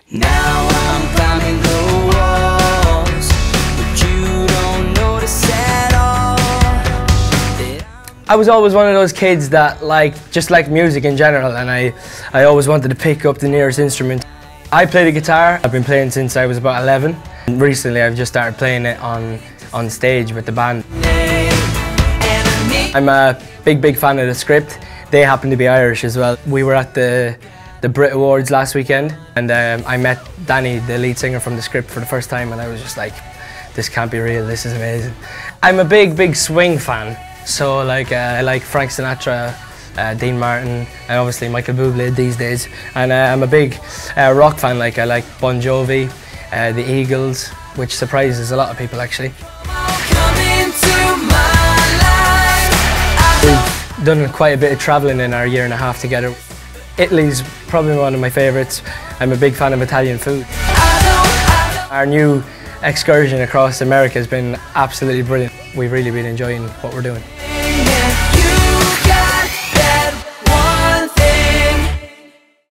Now I'm climbing the walls, but you don't notice at all. I was always one of those kids that just liked music in general, and I always wanted to pick up the nearest instrument. I play the guitar. I've been playing since I was about 11. Recently I've just started playing it on stage with the band. I'm a big fan of The Script. They happen to be Irish as well. We were at the Brit Awards last weekend, and I met Danny, the lead singer from The Script, for the first time, and I was just like, this can't be real, this is amazing. I'm a big swing fan, so I like Frank Sinatra, Dean Martin, and obviously Michael Bublé these days. And I'm a big rock fan, I like Bon Jovi, the Eagles, which surprises a lot of people actually. We've done quite a bit of travelling in our year and a half together. Italy's probably one of my favourites. I'm a big fan of Italian food. Our new excursion across America has been absolutely brilliant. We've really been enjoying what we're doing.